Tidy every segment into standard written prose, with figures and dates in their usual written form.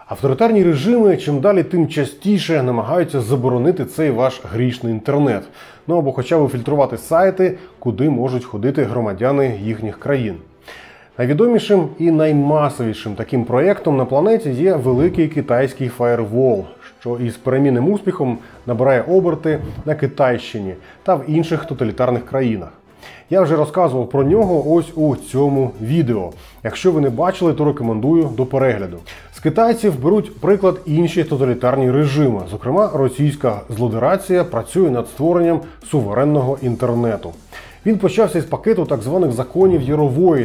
Авторитарні режими чим далі тим частіше намагаються заборонити цей ваш грішний інтернет. Ну або хоча б фільтрувати сайти, куди можуть ходити громадяни їхніх країн. Найвідомішим і наймасовішим таким проєктом на планеті є великий китайський фаєрвол, що із перемінним успіхом набирає оберти на Китайщині та в інших тоталітарних країнах. Я вже розказував про нього ось у цьому відео. Якщо ви не бачили, то рекомендую до перегляду. З китайців беруть приклад інші тоталітарні режими. Зокрема, російська злодерація працює над створенням суверенного інтернету. Він почався із пакету так званих законів Ярової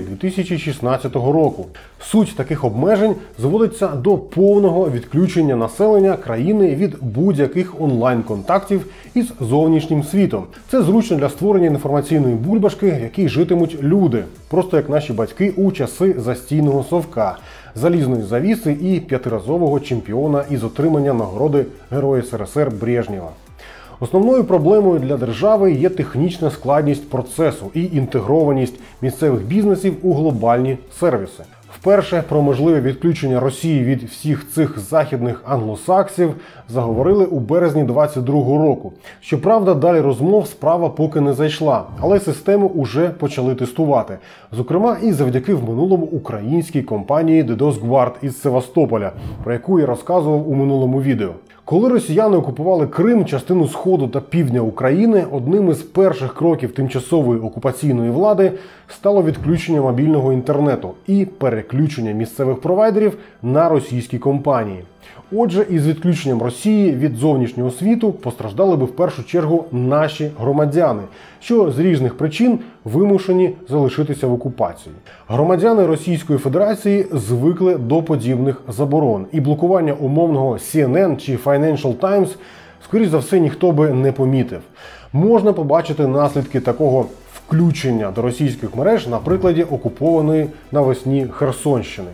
2016 року. Суть таких обмежень зводиться до повного відключення населення країни від будь-яких онлайн-контактів із зовнішнім світом. Це зручно для створення інформаційної бульбашки, в якій житимуть люди, просто як наші батьки у часи застійного совка, залізної завіси і п'ятиразового чемпіона із отримання нагороди Героя СРСР Брежнєва. Основною проблемою для держави є технічна складність процесу і інтегрованість місцевих бізнесів у глобальні сервіси. Вперше про можливе відключення Росії від всіх цих західних англосаксів заговорили у березні 2022 року. Щоправда, далі розмов справа поки не зайшла, але систему уже почали тестувати. Зокрема, і завдяки в минулому українській компанії DDoS Guard із Севастополя, про яку я розказував у минулому відео. Коли росіяни окупували Крим, частину Сходу та Півдня України, одним із перших кроків тимчасової окупаційної влади стало відключення мобільного інтернету і переключення місцевих провайдерів на російські компанії. Отже, із відключенням Росії від зовнішнього світу постраждали би в першу чергу наші громадяни, що з різних причин вимушені залишитися в окупації. Громадяни Російської Федерації звикли до подібних заборон, і блокування умовного CNN чи Financial Times, скоріш за все, ніхто би не помітив. Можна побачити наслідки такого включення до російських мереж на прикладі окупованої навесні Херсонщини.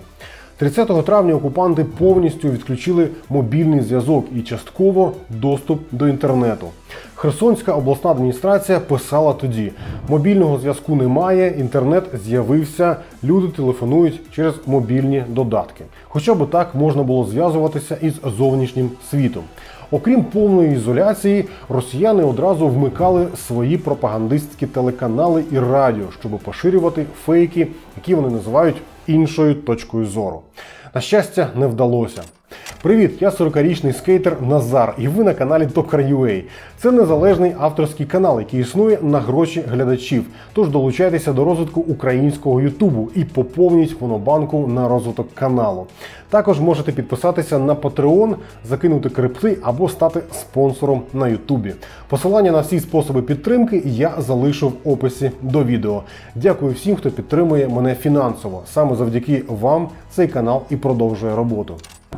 30 травня окупанти повністю відключили мобільний зв'язок і частково доступ до інтернету. Херсонська обласна адміністрація писала тоді: мобільного зв'язку немає, інтернет з'явився, люди телефонують через мобільні додатки. Хоча б так можна було зв'язуватися із зовнішнім світом. Окрім повної ізоляції, росіяни одразу вмикали свої пропагандистські телеканали і радіо, щоб поширювати фейки, які вони називають іншою точкою зору. На щастя, не вдалося. Привіт, я 40-річний скейтер Назар, і ви на каналі Tokar.ua. Це незалежний авторський канал, який існує на гроші глядачів. Тож долучайтеся до розвитку українського ютубу і поповніть монобанку на розвиток каналу. Також можете підписатися на Patreon, закинути крипти або стати спонсором на ютубі. Посилання на всі способи підтримки я залишу в описі до відео. Дякую всім, хто підтримує мене фінансово. Саме завдяки вам цей канал і продовжує роботу.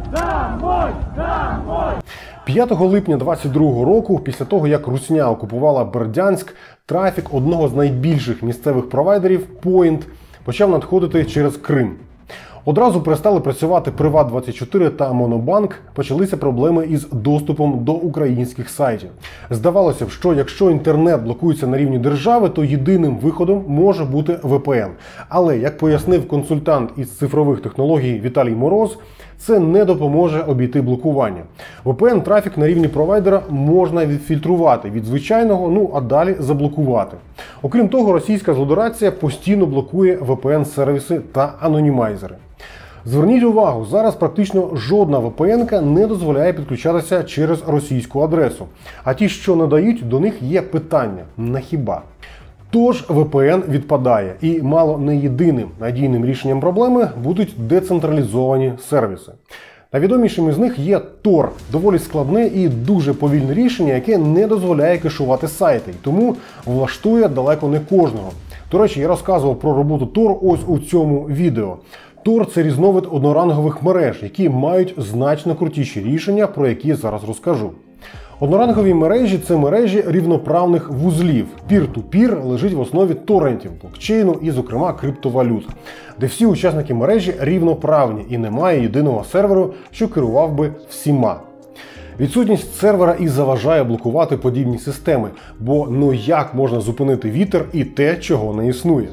5 липня 2022 року, після того як Русня окупувала Бердянськ, трафік одного з найбільших місцевих провайдерів, Point, почав надходити через Крим. Одразу перестали працювати Приват24 та Монобанк, почалися проблеми із доступом до українських сайтів. Здавалося б, що якщо інтернет блокується на рівні держави, то єдиним виходом може бути VPN. Але, як пояснив консультант із цифрових технологій Віталій Мороз, це не допоможе обійти блокування. VPN-трафік на рівні провайдера можна відфільтрувати від звичайного, а далі заблокувати. Окрім того, російська злодерація постійно блокує VPN-сервіси та анонімайзери. Зверніть увагу, зараз практично жодна VPN-ка не дозволяє підключатися через російську адресу. А ті, що надають, до них є питання – на хіба? Тож VPN відпадає, і мало не єдиним надійним рішенням проблеми будуть децентралізовані сервіси. Найвідомішим із них є Tor – доволі складне і дуже повільне рішення, яке не дозволяє кешувати сайти, і тому влаштує далеко не кожного. До речі, я розказував про роботу Tor ось у цьому відео. Tor – це різновид однорангових мереж, які мають значно крутіші рішення, про які я зараз розкажу. Однорангові мережі – це мережі рівноправних вузлів. Пір-ту-пір лежить в основі торрентів, блокчейну і, зокрема, криптовалют, де всі учасники мережі рівноправні і немає єдиного серверу, що керував би всіма. Відсутність сервера і заважає блокувати подібні системи, бо як можна зупинити вітер і те, чого не існує?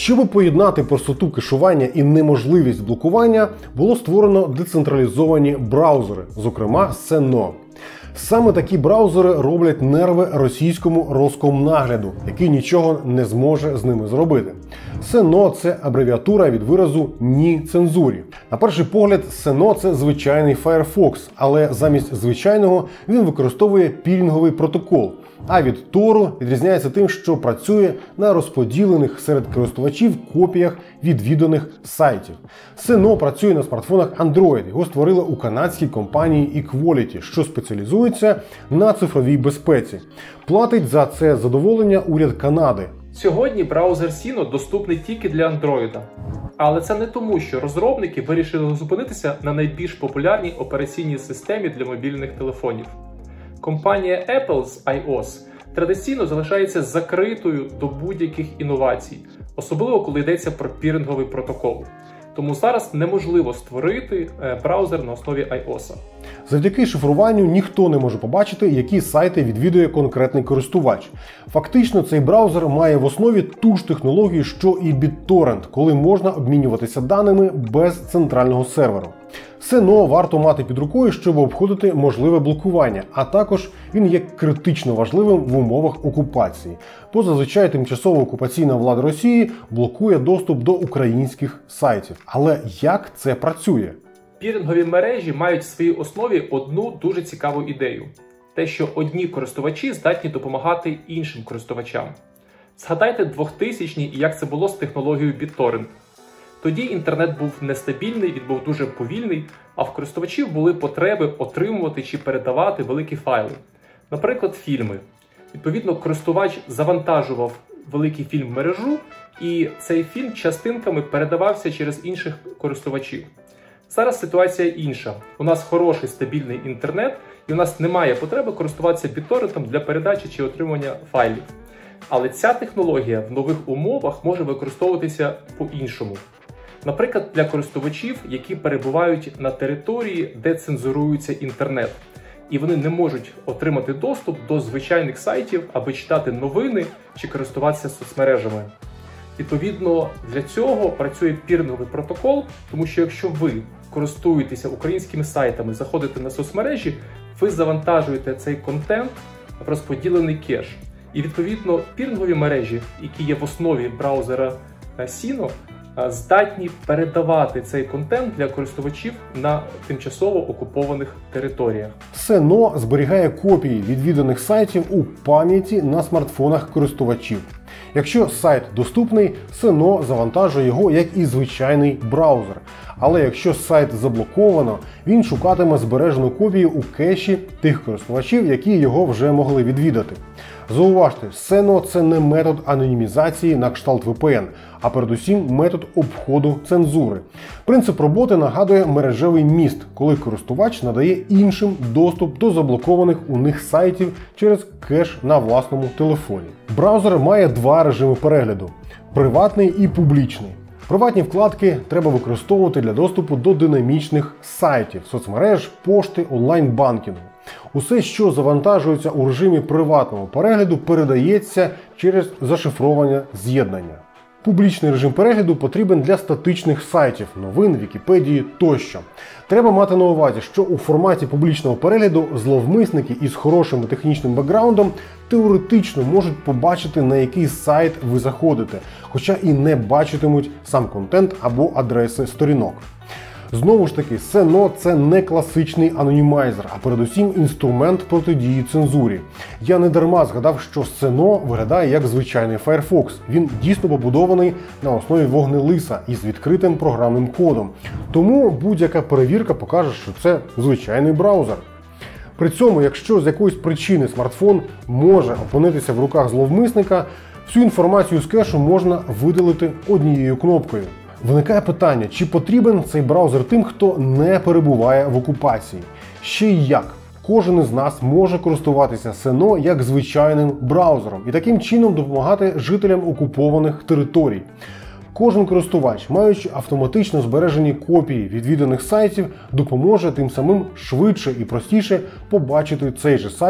Щоб поєднати простоту кешування і неможливість блокування, було створено децентралізовані браузери, зокрема Seno. Саме такі браузери роблять нерви російському Роскомнагляду, який нічого не зможе з ними зробити. Seno – це абревіатура від виразу «ні цензурі». На перший погляд, Seno – це звичайний Firefox, але замість звичайного він використовує пірінговий протокол, а від Tor відрізняється тим, що працює на розподілених серед користувачів копіях відвіданих сайтів. Seno працює на смартфонах Android, його створили у канадській компанії Equality, що спеціалізується на цифровій безпеці. Платить за це задоволення уряд Канади. Сьогодні браузер Seno доступний тільки для Android. Але це не тому, що розробники вирішили зупинитися на найбільш популярній операційній системі для мобільних телефонів. Компанія Apple з iOS традиційно залишається закритою до будь-яких інновацій, особливо коли йдеться про пірінговий протокол. Тому зараз неможливо створити браузер на основі iOS. Завдяки шифруванню ніхто не може побачити, які сайти відвідує конкретний користувач. Фактично, цей браузер має в основі ту ж технологію, що і BitTorrent, коли можна обмінюватися даними без центрального серверу. Seno варто мати під рукою, щоб обходити можливе блокування, а також він є критично важливим в умовах окупації, бо зазвичай тимчасова окупаційна влада Росії блокує доступ до українських сайтів. Але як це працює? Пірінгові мережі мають в своїй основі одну дуже цікаву ідею. Те, що одні користувачі здатні допомагати іншим користувачам. Згадайте 2000-ні і як це було з технологією BitTorrent. Тоді інтернет був нестабільний, він був дуже повільний, а в користувачів були потреби отримувати чи передавати великі файли. Наприклад, фільми. Відповідно, користувач завантажував великий фільм в мережу, і цей фільм частинками передавався через інших користувачів. Зараз ситуація інша. У нас хороший стабільний інтернет, і у нас немає потреби користуватися BitTorrent для передачі чи отримання файлів. Але ця технологія в нових умовах може використовуватися по-іншому. Наприклад, для користувачів, які перебувають на території, де цензурується інтернет. І вони не можуть отримати доступ до звичайних сайтів, аби читати новини чи користуватися соцмережами. Відповідно, для цього працює пірінговий протокол, тому що якщо ви користуєтеся українськими сайтами, заходите на соцмережі, ви завантажуєте цей контент в розподілений кеш. І відповідно пірінгові мережі, які є в основі браузера Seno, здатні передавати цей контент для користувачів на тимчасово окупованих територіях. Seno зберігає копії відвіданих сайтів у пам'яті на смартфонах користувачів. Якщо сайт доступний, Seno завантажує його як і звичайний браузер. Але якщо сайт заблоковано, він шукатиме збережену копію у кеші тих користувачів, які його вже могли відвідати. Зауважте, Seno – це не метод анонімізації на кшталт VPN, а передусім метод обходу цензури. Принцип роботи нагадує мережевий міст, коли користувач надає іншим доступ до заблокованих у них сайтів через кеш на власному телефоні. Браузер має два режими перегляду – приватний і публічний. Приватні вкладки треба використовувати для доступу до динамічних сайтів, соцмереж, пошти, онлайн-банкінгу. Усе, що завантажується у режимі приватного перегляду, передається через зашифроване з'єднання. Публічний режим перегляду потрібен для статичних сайтів, новин, Вікіпедії тощо. Треба мати на увазі, що у форматі публічного перегляду зловмисники із хорошим технічним бекграундом теоретично можуть побачити, на який сайт ви заходите, хоча і не бачитимуть сам контент або адреси сторінок. Знову ж таки, Seno – це не класичний анонімайзер, а передусім інструмент протидії цензурі. Я не дарма згадав, що Seno виглядає як звичайний Firefox. Він дійсно побудований на основі вогнелиса із відкритим програмним кодом. Тому будь-яка перевірка покаже, що це звичайний браузер. При цьому, якщо з якоїсь причини смартфон може опинитися в руках зловмисника, всю інформацію з кешу можна видалити однією кнопкою. Виникає питання, чи потрібен цей браузер тим, хто не перебуває в окупації? Ще й як? Кожен із нас може користуватися Seno як звичайним браузером і таким чином допомагати жителям окупованих територій. Кожен користувач, маючи автоматично збережені копії відвіданих сайтів, допоможе тим самим швидше і простіше побачити цей же сайт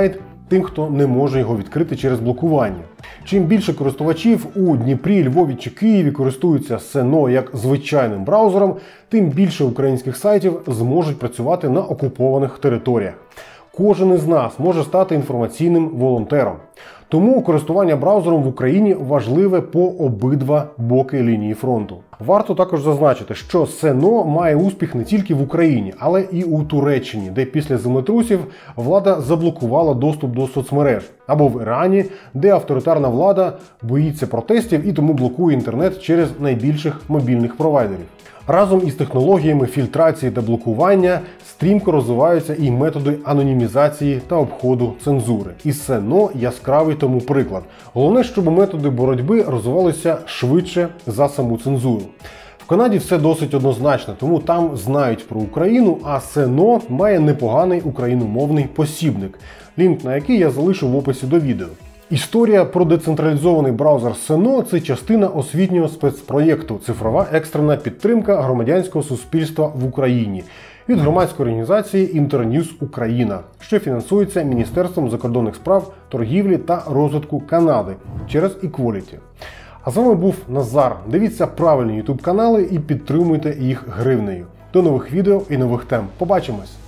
тим, хто не може його відкрити через блокування. Чим більше користувачів у Дніпрі, Львові чи Києві користуються Seno як звичайним браузером, тим більше українських сайтів зможуть працювати на окупованих територіях. Кожен із нас може стати інформаційним волонтером. Тому користування браузером в Україні важливе по обидва боки лінії фронту. Варто також зазначити, що Seno має успіх не тільки в Україні, але і у Туреччині, де після землетрусів влада заблокувала доступ до соцмереж, або в Ірані, де авторитарна влада боїться протестів і тому блокує інтернет через найбільших мобільних провайдерів. Разом із технологіями фільтрації та блокування стрімко розвиваються і методи анонімізації та обходу цензури. І Seno яскравий тому приклад. Головне, щоб методи боротьби розвивалися швидше за саму цензуру. В Канаді все досить однозначно, тому там знають про Україну, а Seno має непоганий україномовний посібник, лінк на який я залишу в описі до відео. Історія про децентралізований браузер Seno – це частина освітнього спецпроєкту «Цифрова екстрена підтримка громадянського суспільства в Україні» від громадської організації Інтерньюз Україна, що фінансується Міністерством закордонних справ, торгівлі та розвитку Канади через Equality. А з вами був Назар. Дивіться правильні YouTube канали і підтримуйте їх гривнею. До нових відео і нових тем. Побачимось!